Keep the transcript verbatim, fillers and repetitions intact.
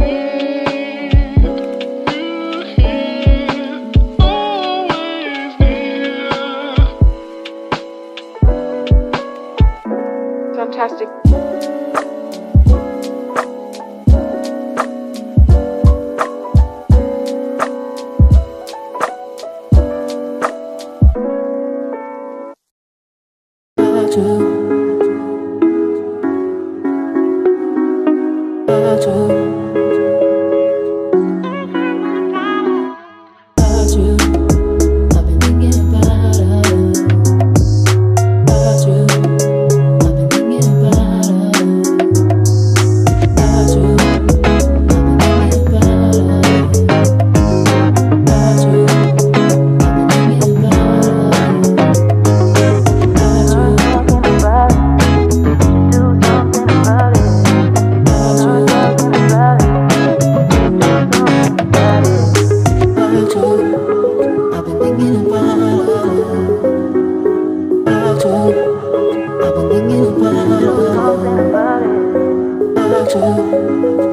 Fantastic. About you, about you, about you. I've been thinking about her. About you, I've been thinking about her. About you, I've been thinking about her. About you, I've been thinking about her. About you. I've been thinking about her. About you, I've been thinking about her. About you.